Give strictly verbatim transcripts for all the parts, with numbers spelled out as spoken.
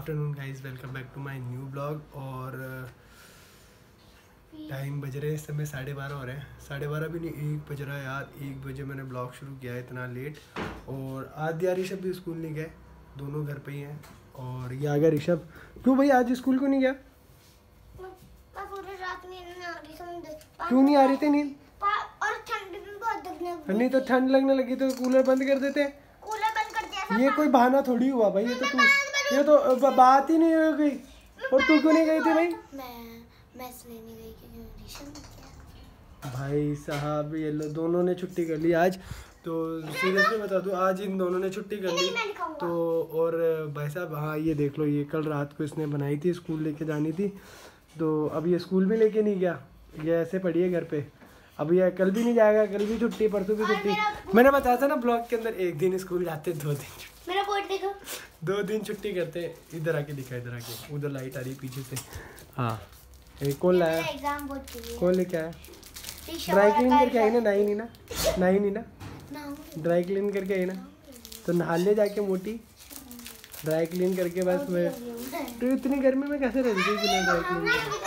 Afternoon guys, welcome back to my new blog. और time बज रहे हैं इस समय साढ़े बारह हो रहे हैं, साढ़े बारह भी नहीं, एक बज रहा है यार। एक बजे मैंने ब्लॉग शुरू किया है इतना लेट। और आद्या ऋषभ भी स्कूल नहीं गए, दोनों घर पे ही हैं। और ये आ गया ऋषभ। क्यों भाई आज स्कूल क्यों नहीं गया? क्यों नहीं आ रही थी नींद? और ठंड भी बहुत लगने लगी। नहीं तो ठंड लगने लगी तो कूलर बंद कर देते। कूलर बंद कर दिया। ये कोई बहाना थोड़ी हुआ भाई, ये तो तू ये तो बात ही नहीं हो गई। और तू क्यों नहीं गई थी भाई? मैं मैं इसलिए नहीं गई क्योंकि ऋषभ ने किया। भाई साहब ये लो दोनों ने छुट्टी कर ली आज। तो सीरियसली बता दूं, आज इन दोनों ने छुट्टी कर ली। तो और भाई साहब हाँ ये देख लो, ये कल रात को इसने बनाई थी, स्कूल लेके जानी थी। तो अब ये स्कूल भी लेके नहीं गया, ये ऐसे पड़ी है घर पे। अब ये कल भी नहीं जाएगा, कल भी छुट्टी, परसों भी छुट्टी। मैंने बताया था ना ब्लॉग के अंदर, एक दिन स्कूल जाते, दो दिन मेरा बोर्ड देखो, दो दिन छुट्टी करते। इधर आके दिखा, इधर आके, उधर लाइट आ रही पीछे से। हाँ ये कौन लाया? एग्जाम बोर्ड के लिए कौन लेके आया? ड्राई क्लीन करके आई ना? नहीं नहीं ना, नहीं नहीं ना, ड्राई क्लीन करके आई ना। तो नहा ले जाके मोटी, ड्राई क्लीन करके बस। मैं तो इतनी गर्मी में कैसे रहती थी बिना ड्राई क्लीन करके?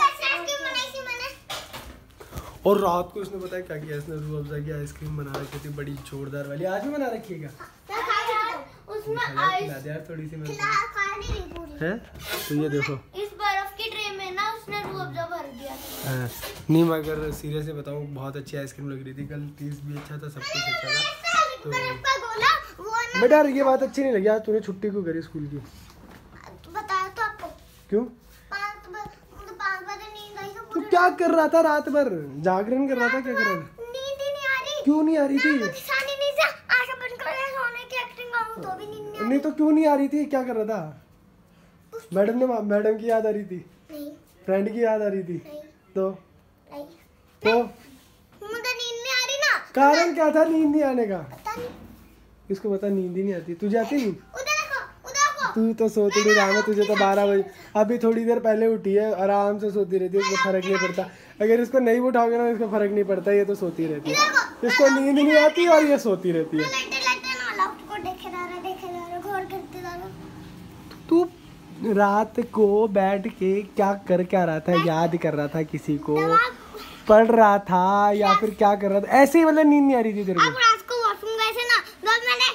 और रात को इसने बताया क्या किया, इसने रूह अफ़ज़ा की आइसक्रीम बना रखी थी बड़ी जोरदार वाली। आज भी बना रखी है क्या? उसमें आइस यार थोड़ी सी मैं खा नहीं रही पूरी है। तो ये देखो इस बर्फ की ट्रे में ना उसने रूह अफ़ज़ा भर दिया था। हाँ, नहीं मैं अगर सीरियसली बताऊँ बहुत अच्छी आइसक्रीम लग रही थी कल। टेस्ट भी अच्छा था, सब कुछ अच्छा था। तो बर्फ का गोला वो ना बेटा ये बात अच्छी नहीं लगी आज तूने छुट्टी क्यों करी स्कूल की? बताया तो आपको। क्यों? पाँच बजे पाँच बजे नींद आई तो तू क्या कर रहा था रात भर? जागरण कर रहा था? क्या कर रहा था? नींद ही नहीं आ रही। क्यों नहीं आ रही थी? सानी नहीं से आशा बंद कर सोने की एक्टिंग करूं तो भी नींद नहीं आ नहीं तो क्यों नहीं आ रही थी? क्या कर रहा था? मैडम ने मैडम की याद आ रही थी? नहीं फ्रेंड की याद आ रही थी? नहीं तो नहीं तो मुझे नींद नहीं आ रही ना। कारण क्या था नींद नहीं आने का? पता नहीं। इसको पता नींद ही नहीं आती। तुझे आती नहीं? उधर देखो, उधर देखो। तू तो सोती नहीं रहा है, तुझे तो बारह बजे, अभी थोड़ी देर पहले उठी है, आराम से सोती रहती है, इसको फर्क नहीं पड़ता। अगर इसको नहीं उठाओगे ना इसको फर्क नहीं पड़ता, ये तो सोती रहती है। इसको नींद नहीं आती और ये सोती रहती है। लाइट लाइट ना लाउड को देखे जा रहा देखे जा रहा गौर करते जा रहा। तू रात को बैठ के क्या कर क्या रहा था? याद कर रहा था किसी को? पढ़ रहा था या फिर क्या कर रहा था? ऐसे ही मतलब नींद नहीं आ रही थी तेरे अब रात को वॉशरूम गए थे ना, जब मैंने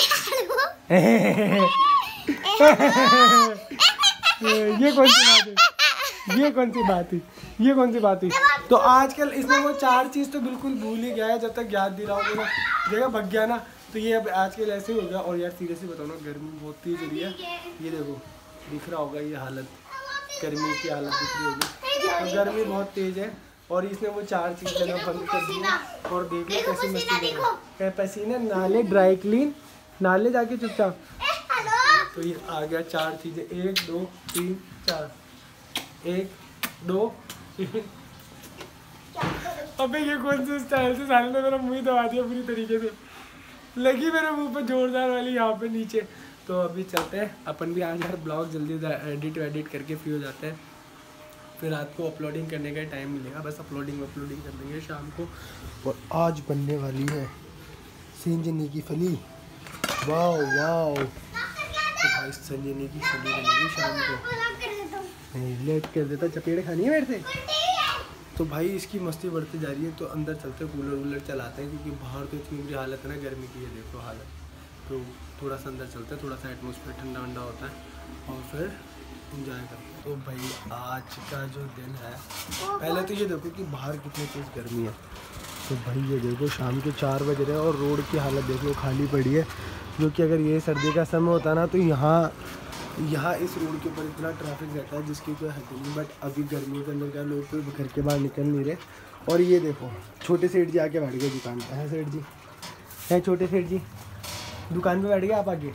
ये कौन सी बात है? ये कौन सी बात है? ये कौन सी बात है? तो आजकल इसमें वो चार चीज तो बिल्कुल भूल ही गया है। जब तक याद दिलाओगे ना जगह भग गया ना, तो ये अब आजकल ऐसे ही हो गया। और यार सीरियसली बताओ ना, गर्मी बहुत तेज हो रही है। ये देखो दिख रहा होगा ये हालत, गर्मी की हालत दिख रही होगी। तो गर्मी बहुत तेज है और इसने वो चार चीज जगह बंद कर दी है। और देख लो कैसी मस्ती कर रहा है। पसीना नाले, ड्राई क्लीन, नाले जाके चुपचाप। तो ये आ गया चार चीजें, एक दो तीन चार, एक दो तीन। अबे ये कौन से स्टाइल से साले ने मेरा मुंह दबा दिया पूरी तरीके से, लगी मेरे मुंह पे जोरदार वाली यहाँ पे नीचे। तो अभी चलते हैं अपन भी आज यार ब्लॉग जल्दी एडिट एडिट करके फ्री हो जाते हैं, फिर रात को अपलोडिंग करने का टाइम मिलेगा। बस अपलोडिंग अपलोडिंग कर देंगे शाम को। और आज बनने वाली है संजनी की फली। वाओ वाओ, तो भाई संजनी की फली बनेगी शाम को। नहीं लेट कर देता, चपेड़े खानी है मेरे से। तो भाई इसकी मस्ती बढ़ती जा रही है। तो अंदर चलते कूलर वूलर चलाते हैं क्योंकि बाहर तो इतनी बुरी हालत है ना गर्मी की, है देखो हालत। तो थोड़ा सा अंदर चलते हैं, थोड़ा सा एटमॉस्फेयर ठंडा ठंडा होता है और फिर इंजॉय करते हैं। तो भाई आज का जो दिन है, पहले तो ये देखो कि बाहर कितनी तेज़ गर्मी है। तो भाई ये देखो शाम के चार बज रहे हैं और रोड की हालत देख लो खाली पड़ी है। जो कि अगर ये सर्दी का समय होता ना तो यहाँ यहाँ इस रोड के ऊपर इतना ट्रैफिक रहता है जिसकी कोई हद नहीं। बट अभी गर्मियों के अंदर क्या लोग तो घर के बाहर निकल नहीं रहे। और ये देखो छोटे सेठ जी आके बैठ गए दुकान पर। है सेठ जी? है छोटे सेठ जी दुकान पे बैठ गए आप आगे?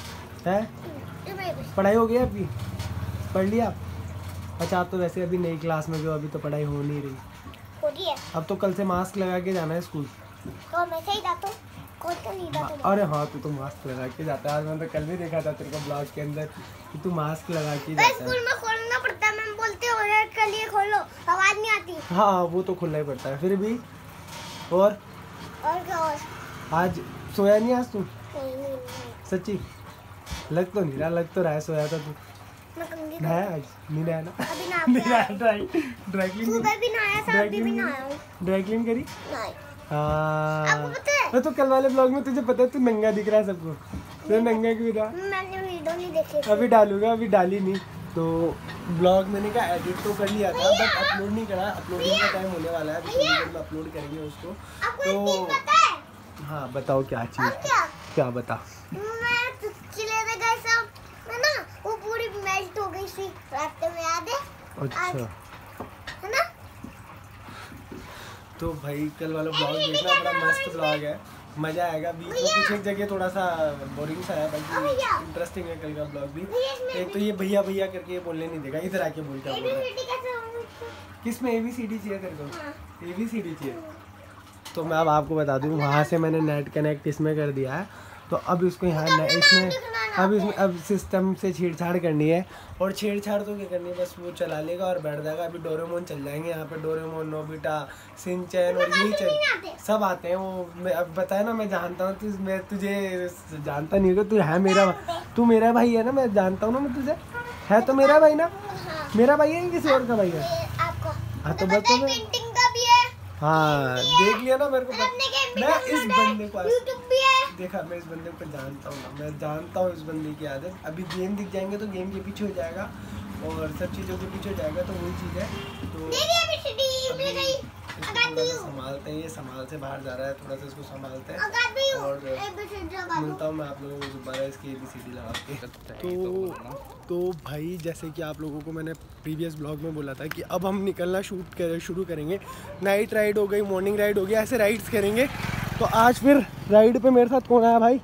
हैं पढ़ाई हो गई आपकी? पढ़ लिया आप? अच्छा आप तो वैसे अभी नई क्लास में हो, अभी तो पढ़ाई हो नहीं रही। हो रही है। अब तो कल से मास्क लगा के जाना है स्कूल। तो मैं सही जाता हूँ। अरे हाँ तू तो मास्क लगा के जाता है। आज मैंने तो कल भी देखा था तेरे को ब्लॉग के अंदर कि तू मास्क लगा के जाता है। स्कूल में खोलना पड़ता है, मैम बोलते हो यार के लिए खोलो, आवाज नहीं आती। हाँ वो तो खुला ही पड़ता है फिर भी। और और क्या? और आज सोया नहीं आज तू? नहीं नहीं नहीं सच्ची? लग तो नहीं रहा, लग तो रहा है सोया था तू। नहाऊंगी। नहाया आज नहीं नहाया ना? अभी नहा नहीं के नहाया। आई। ड्राई ड्राई क्लीन सुबह भी नहाया था, अभी भी नहाया हूँ। ड्राई क्लीन करी? नहीं। हाँ। आपको पता है? तो कल वाले ब्लॉग में तुझे पता है तू नंगा दिख रहा है सबको, तो नंगा क्यों रहा? मैंने वीडियो नहीं देखी। अभी डालूंगा, अभी डाली नहीं। तो ब्लॉग मैंने कहा एडिट तो कर लिया था बट अपलोड नहीं करा। अपलोडिंग का टाइम होने वाला है, अभी थोड़ी देर में अपलोड करेंगे उसको। आपको एक तो चीज पता है? हाँ बताओ क्या और चीज़? क्या? क्या बता? मैं तुझके लेने गए सब, है ना? वो पूरी मेल्ट हो गई थी रास्ते में, याद है? अच्छा। है ना? तो भाई कल वाला ब्लॉग देखना, बड़ा मस्त ब्लॉग है, मजा आएगा। बीच में कुछ एक जगह थोड़ा सा बोरिंग सा है, बल्कि इंटरेस्टिंग है कल का ब्लॉग भी। एक तो ये भैया भैया करके बोलने नहीं देगा, इधर आके बोल क्या बोल रहा है। एबीसीडी कैसे होंगे? किसमें ए बी सी डी चाहिए तेरे को? हाँ। ए बी सी डी चाहिए। तो मैं अब आपको बता दूं, वहाँ से मैंने नेट कनेक्ट इसमें कर दिया है, तो अब इसको यहाँ न- इसमें अब इसमें अब सिस्टम से छेड़छाड़ करनी है। और छेड़छाड़ तो क्या करनी है, बस वो चला लेगा और बैठ जाएगा। अभी डोरेमोन चल जाएंगे यहाँ पे, डोरेमोन, नोबिटा, सिंचैन और यही चल सब आते हैं। वो मैं अब बताया ना, मैं जानता हूँ तुझ मैं तुझे जानता नहीं होगा, तू है मेरा, तू मेरा भाई है ना, मैं जानता हूँ ना मैं तुझे, है तो मेरा भाई ना? हाँ। मेरा भाई है कि किसी और का भाई है? ये आपको हाँ तो तो पता बता है, दो। पेंटिंग का भी है। हाँ देख लिया ना मेरे को पता- अपने गेम भी मैं इस डाउनलोड है, बंदे को आज- यूट्यूब भी है। देखा, मैं इस बंदे को जानता हूँ ना, मैं जानता हूँ इस बंदे की आदत। अभी गेम दिख जाएंगे तो गेम के पीछे हो जाएगा और सब चीज़ों के पीछे हो जाएगा, तो वही चीज़ है। तो देखिए एबीसीडी अभी मिल गई। इसको अगर थोड़ा सा दी संभालते हैं, ये संभाल से बाहर जा रहा है, थोड़ा सा इसको संभालते हैं। अगर दी और एबीसीडी लगा दो। मिलता हूँ मैं आप लोगों को दोबारा इसकी ए बी सी डी लगा के। तो तो भाई जैसे कि आप लोगों को मैंने प्रीवियस ब्लॉग में बोला था कि अब हम निकलना शूट कर शुरू करेंगे। नाइट राइड हो गई, मॉर्निंग राइड हो गई, ऐसे राइड्स करेंगे। तो आज फिर राइड पे मेरे साथ कौन आया भाई?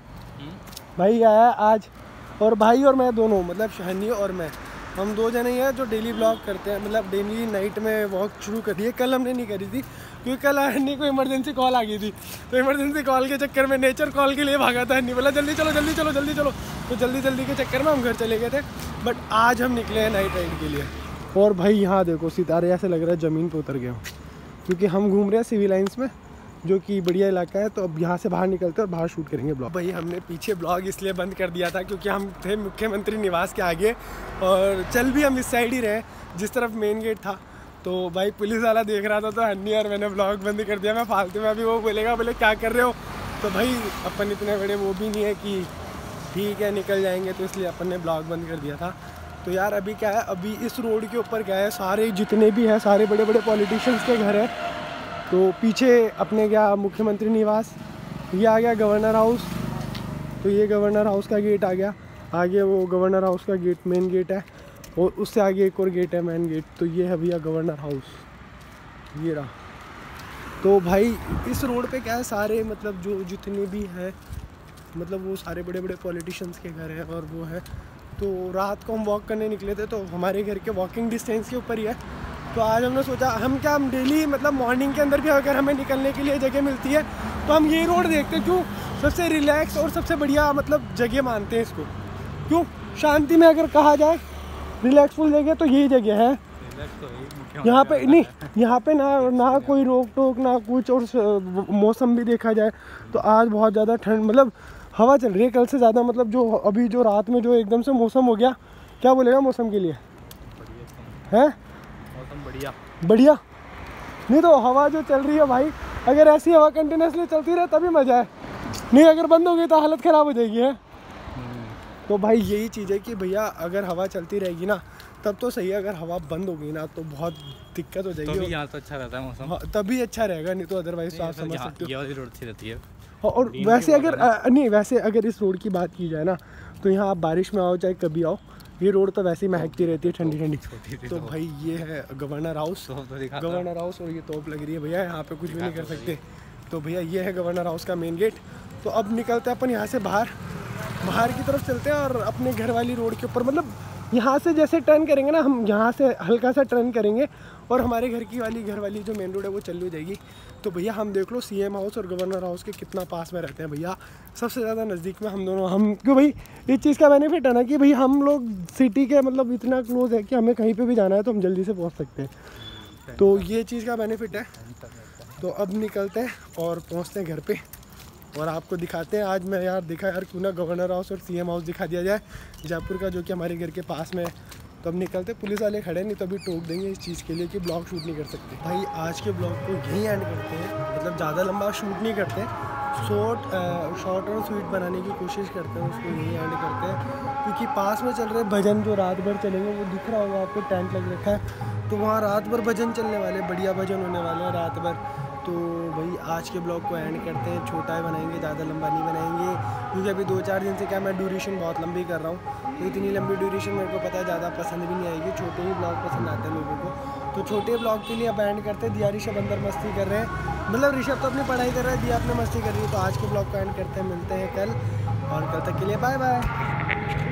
भाई आया आज, और भाई और मैं दोनों, मतलब शहनी और मैं, हम दो जने ही हैं जो डेली ब्लॉग करते हैं, मतलब डेली नाइट में वॉक शुरू कर दी है। कल हमने नहीं करी थी क्योंकि कल हन्नी को इमरजेंसी कॉल आ गई थी, तो इमरजेंसी कॉल के चक्कर में नेचर कॉल के लिए भागा था। हन्नी बोला जल्दी चलो जल्दी चलो जल्दी चलो, तो जल्दी जल्दी के चक्कर में हम घर चले गए थे। बट आज हम निकले हैं नाइट राइड के लिए। और भाई यहाँ देखो सितारे, ऐसे लग रहा है ज़मीन पर उतर गए हो, क्योंकि हम घूम रहे हैं सिविल लाइन्स में, जो कि बढ़िया इलाका है। तो अब यहाँ से बाहर निकलते हैं और बाहर शूट करेंगे ब्लॉग। भाई हमने पीछे ब्लॉग इसलिए बंद कर दिया था क्योंकि हम थे मुख्यमंत्री निवास के आगे, और चल भी हम इस साइड ही रहे जिस तरफ मेन गेट था। तो भाई पुलिस वाला देख रहा था, तो हन्नी और मैंने ब्लॉग बंद कर दिया। मैं फालतू में अभी वो बोलेगा, बोले क्या कर रहे हो? तो भाई अपन इतने बड़े वो भी नहीं है कि ठीक है निकल जाएंगे, तो इसलिए अपन ने ब्लॉग बंद कर दिया था। तो यार अभी क्या है, अभी इस रोड के ऊपर क्या है, सारे जितने भी हैं सारे बड़े बड़े पॉलिटिशियंस के घर हैं। तो पीछे अपने क्या मुख्यमंत्री निवास, ये आ गया गवर्नर हाउस, तो ये गवर्नर हाउस का गेट आ गया। आगे वो गवर्नर हाउस का गेट मेन गेट है, और उससे आगे एक और गेट है मेन गेट। तो ये है भैया गवर्नर हाउस, ये रहा। तो भाई इस रोड पे क्या है, सारे मतलब जो जितने भी हैं, मतलब वो सारे बड़े बड़े पॉलिटिशियंस के घर हैं और वो है। तो रात को हम वॉक करने निकले थे, तो हमारे घर के वॉकिंग डिस्टेंस के ऊपर ही है। तो आज हमने सोचा हम क्या हम डेली मतलब मॉर्निंग के अंदर भी अगर हमें निकलने के लिए जगह मिलती है तो हम यही रोड देखते हैं। क्यों? सबसे रिलैक्स और सबसे बढ़िया मतलब जगह मानते हैं इसको। क्यों? शांति में अगर कहा जाए रिलैक्सफुल जगह तो यही जगह है। यहाँ पे नहीं, यहाँ पे ना ना कोई रोक टोक ना कुछ, और मौसम भी देखा जाए तो आज बहुत ज़्यादा ठंड, मतलब हवा चल रही है कल से ज़्यादा। मतलब जो अभी जो रात में जो एकदम से मौसम हो गया, क्या बोलेगा मौसम के लिए? है मौसम बढ़िया बढ़िया। नहीं तो हवा जो चल रही है भाई, अगर ऐसी हवा कंटिन्यूसली चलती रहे तभी मज़ा है, नहीं अगर बंद हो गई तो हालत ख़राब हो जाएगी है। तो भाई यही चीज़ है कि भैया अगर हवा चलती रहेगी ना तब तो सही है, अगर हवा बंद हो गई ना तो बहुत दिक्कत हो जाएगी। तो भी यहाँ तो अच्छा रहता है मौसम, हाँ, तभी अच्छा रहेगा, नहीं तो अदरवाइज तो आप समझ यहाँ- सकते हो। ये वाली रोड अच्छी रहती है। हाँ, और वैसे अगर अ, नहीं वैसे अगर इस रोड की बात की जाए ना तो यहाँ आप बारिश में आओ चाहे कभी आओ, ये रोड तो वैसे ही महकती रहती है ठंडी ठंडी। तो भाई ये है गवर्नर हाउस, गवर्नर हाउस, और ये तोप लग रही है भैया, यहाँ पे कुछ भी नहीं कर सकते। तो भैया ये है गवर्नर हाउस का मेन गेट। तो अब निकलते हैं अपन यहाँ से बाहर, बाहर की तरफ चलते हैं और अपने घर वाली रोड के ऊपर, मतलब यहाँ से जैसे टर्न करेंगे ना हम, यहाँ से हल्का सा टर्न करेंगे और हमारे घर की वाली घर वाली जो मेन रोड है वो चालू हो जाएगी। तो भैया हम देख लो सीएम हाउस और गवर्नर हाउस के कितना पास में रहते हैं भैया, सबसे ज़्यादा नज़दीक में हम दोनों। हम क्यों भाई, इस चीज़ का बेनिफिट है ना कि भाई हम लोग सिटी के मतलब इतना क्लोज है कि हमें कहीं पे भी जाना है तो हम जल्दी से पहुंच सकते हैं। तो ये चीज़ का बेनिफिट है। तो अब निकलते हैं और पहुंचते हैं घर पे और आपको दिखाते हैं। आज मैं यार दिखा यार क्यों ना गवर्नर हाउस और सीएम हाउस दिखा दिया जाए जयपुर का, जो कि हमारे घर के पास में। तो अब निकलते, पुलिस वाले खड़े नहीं तो अभी टोक देंगे इस चीज़ के लिए कि ब्लॉग शूट नहीं कर सकते। भाई आज के ब्लॉग को यहीं एंड करते हैं, मतलब ज़्यादा लंबा शूट नहीं करते, शॉर्ट शॉर्ट और स्वीट बनाने की कोशिश करते हैं, उसको यहीं एंड करते हैं। क्योंकि पास में चल रहे भजन जो रात भर चलेंगे, वो दिख रहा होगा आपको, टेंट लग रखा है, तो वहाँ रात भर भजन चलने वाले, बढ़िया भजन होने वाले हैं रात भर। तो भाई आज के ब्लॉग को एंड करते हैं, छोटा ही बनाएंगे, ज़्यादा लंबा नहीं बनाएंगे, क्योंकि अभी दो चार दिन से क्या मैं ड्यूरेशन बहुत लंबी कर रहा हूँ, तो इतनी लंबी ड्यूरेशन मेरे को पता है ज़्यादा पसंद भी नहीं आएगी, छोटे ही ब्लॉग पसंद आते हैं लोगों को। तो छोटे ब्लॉग के लिए अब एंड करते हैं। दिया ऋषभ अंदर मस्ती कर रहे हैं, मतलब ऋषभ तो अपनी पढ़ाई कर रहा है, दिया अपने मस्ती कर रही है। तो आज के ब्लॉग को एंड करते हैं, मिलते हैं कल, और कल तक के लिए बाय बाय।